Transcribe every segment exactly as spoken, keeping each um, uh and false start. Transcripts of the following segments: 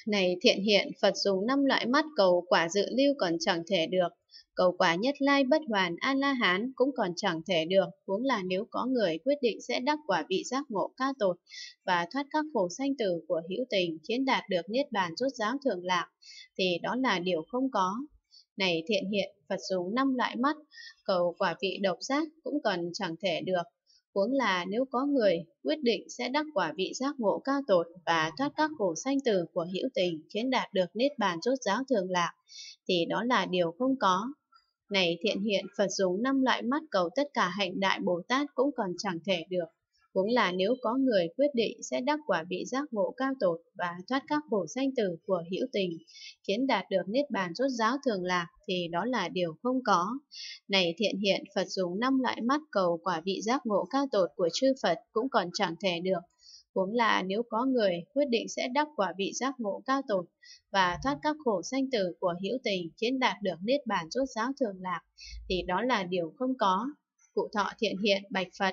Này thiện hiện, Phật dùng năm loại mắt cầu quả dự lưu còn chẳng thể được. Cầu quả nhất lai bất hoàn A-la-hán cũng còn chẳng thể được, huống là nếu có người quyết định sẽ đắc quả vị giác ngộ cao tột và thoát các khổ sanh tử của hữu tình, khiến đạt được niết bàn rốt ráo thường lạc, thì đó là điều không có. Này thiện hiện, Phật dùng năm loại mắt cầu quả vị độc giác cũng còn chẳng thể được, huống là nếu có người quyết định sẽ đắc quả vị giác ngộ cao tột và thoát các khổ sanh tử của hữu tình, khiến đạt được niết bàn rốt ráo thường lạc, thì đó là điều không có. Này thiện hiện, Phật dùng năm loại mắt cầu tất cả hạnh đại Bồ Tát cũng còn chẳng thể được, huống là nếu có người quyết định sẽ đắc quả vị giác ngộ cao tột và thoát các khổ sanh tử của hữu tình, khiến đạt được niết bàn rốt ráo thường lạc, thì đó là điều không có. Này thiện hiện, Phật dùng năm loại mắt cầu quả vị giác ngộ cao tột của chư Phật cũng còn chẳng thể được, huống là nếu có người quyết định sẽ đắc quả vị giác ngộ cao tột và thoát các khổ sanh tử của hữu tình, khiến đạt được niết bàn rốt ráo thường lạc, thì đó là điều không có. Cụ thọ thiện hiện bạch Phật: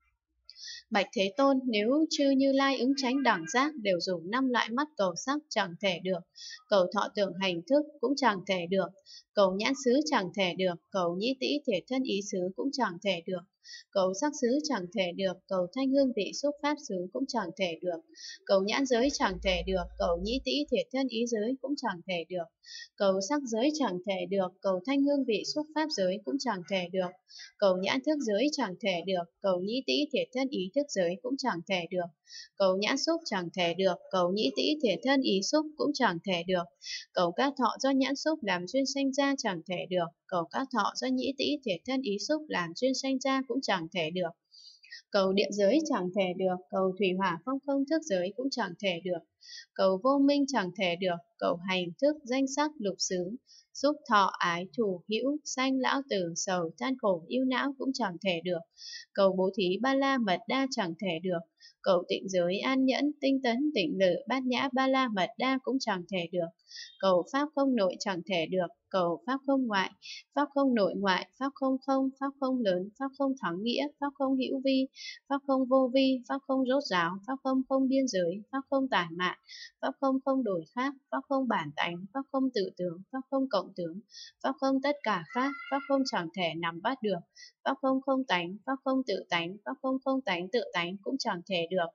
Bạch Thế Tôn, nếu chư Như Lai ứng chánh đẳng giác đều dùng năm loại mắt cầu sắc chẳng thể được, cầu thọ tưởng hành thức cũng chẳng thể được, cầu nhãn xứ chẳng thể được, cầu nhĩ tĩ thể thân ý xứ cũng chẳng thể được, cầu sắc xứ chẳng thể được, cầu thanh hương vị xúc pháp xứ cũng chẳng thể được, cầu nhãn giới chẳng thể được, cầu nhĩ tĩ thể thân ý giới cũng chẳng thể được, cầu sắc giới chẳng thể được, cầu thanh hương vị xúc pháp giới cũng chẳng thể được, cầu nhãn thức giới chẳng thể được, cầu nhĩ tĩ thể thân ý thức giới cũng chẳng thể được, cầu nhãn xúc chẳng thể được, cầu nhĩ tĩ thể thân ý xúc cũng chẳng thể được, cầu các thọ do nhãn xúc làm duyên sanh ra chẳng thể được, cầu các thọ do nhĩ tĩ thể thân ý xúc làm duyên sanh ra cũng chẳng thể được, cầu điện giới chẳng thể được, cầu thủy hỏa phong không thức giới cũng chẳng thể được, cầu vô minh chẳng thể được, cầu hành thức danh sắc lục xứ xúc thọ ái thủ hữu sanh lão tử sầu than khổ ưu não cũng chẳng thể được, cầu bố thí ba la mật đa chẳng thể được, cầu tịnh giới an nhẫn tinh tấn tịnh lự bát nhã ba la mật đa cũng chẳng thể được, cầu pháp không nội chẳng thể được, cầu pháp không ngoại, pháp không nội ngoại, pháp không không, pháp không lớn, pháp không thắng nghĩa, pháp không hữu vi, pháp không vô vi, pháp không rốt ráo, pháp không không biên giới, pháp không tản mạn, pháp không không đổi khác, pháp không bản tánh, pháp không tự tướng, pháp không cộng tướng, pháp không tất cả pháp, pháp không chẳng thể nắm bắt được, pháp không không tánh, pháp không tự tánh, pháp không không tánh tự tánh cũng chẳng thể được.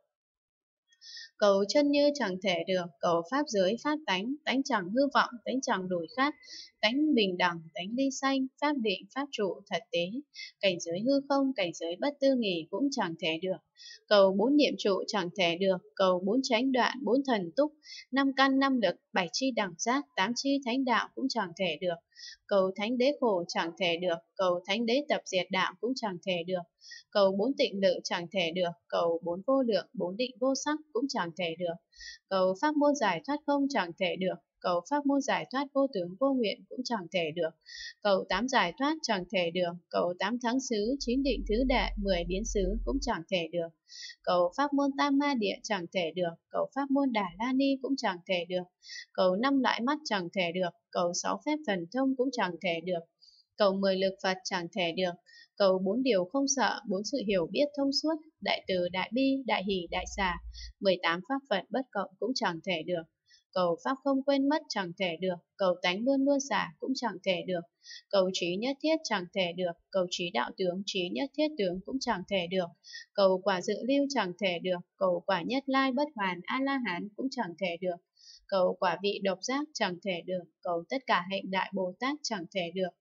Cầu chân như chẳng thể được, cầu pháp giới pháp tánh, tánh chẳng hư vọng, tánh chẳng đổi khác, tánh bình đẳng, tánh ly sanh, pháp định, pháp trụ, thật tế, cảnh giới hư không, cảnh giới bất tư nghỉ cũng chẳng thể được. Cầu bốn niệm trụ chẳng thể được, cầu bốn chánh đoạn, bốn thần túc, năm căn năm lực, bảy chi đẳng giác, tám chi thánh đạo cũng chẳng thể được. Cầu thánh đế khổ chẳng thể được, cầu thánh đế tập diệt đạo cũng chẳng thể được. Cầu bốn tịnh lự chẳng thể được, cầu bốn vô lượng, bốn định vô sắc cũng chẳng thể được. Cầu pháp môn giải thoát không chẳng thể được, cầu pháp môn giải thoát vô tướng vô nguyện cũng chẳng thể được. Cầu tám giải thoát chẳng thể được, cầu tám thắng xứ, chín định thứ đệ, mười biến xứ cũng chẳng thể được. Cầu pháp môn tam ma địa chẳng thể được, cầu pháp môn đà la ni cũng chẳng thể được. Cầu năm loại mắt chẳng thể được, cầu sáu phép thần thông cũng chẳng thể được. Cầu mười lực Phật chẳng thể được, cầu bốn điều không sợ, bốn sự hiểu biết thông suốt, đại từ, đại bi, đại hỷ, đại xả, mười tám pháp Phật bất cộng cũng chẳng thể được. Cầu pháp không quên mất chẳng thể được, cầu tánh luôn luôn xả cũng chẳng thể được. Cầu trí nhất thiết chẳng thể được, cầu trí đạo tướng, trí nhất thiết tướng cũng chẳng thể được. Cầu quả dự lưu chẳng thể được, cầu quả nhất lai bất hoàn A-la-hán cũng chẳng thể được. Cầu quả vị độc giác chẳng thể được, cầu tất cả hạnh đại Bồ Tát chẳng thể được.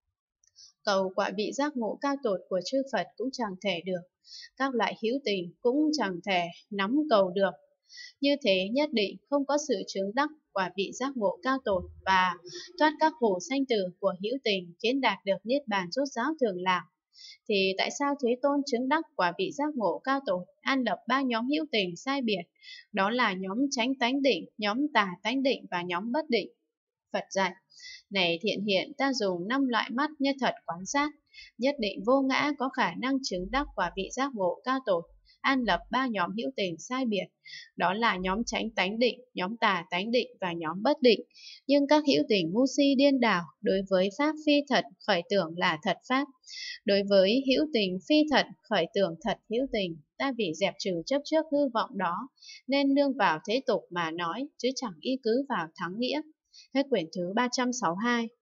Cầu quả vị giác ngộ cao tột của chư Phật cũng chẳng thể được. Các loại hữu tình cũng chẳng thể nắm cầu được. Như thế nhất định không có sự chứng đắc quả vị giác ngộ cao tột và thoát các khổ sanh tử của hữu tình, khiến đạt được niết bàn rốt ráo thường lạc. Thì tại sao Thế Tôn chứng đắc quả vị giác ngộ cao tột, an lập ba nhóm hữu tình sai biệt, đó là nhóm chánh tánh định, nhóm tà tánh định và nhóm bất định? Phật dạy: Này thiện hiện, ta dùng năm loại mắt như thật quán sát, nhất định vô ngã có khả năng chứng đắc quả vị giác ngộ cao tột, an lập ba nhóm hữu tình sai biệt, đó là nhóm chánh tánh định, nhóm tà tánh định và nhóm bất định. Nhưng các hữu tình ngu si điên đảo, đối với pháp phi thật khởi tưởng là thật pháp, đối với hữu tình phi thật khởi tưởng thật hữu tình. ta vì dẹp trừ chấp trước hư vọng đó, nên nương vào thế tục mà nói, chứ chẳng y cứ vào thắng nghĩa. Hết quyển thứ ba trăm sáu mươi hai.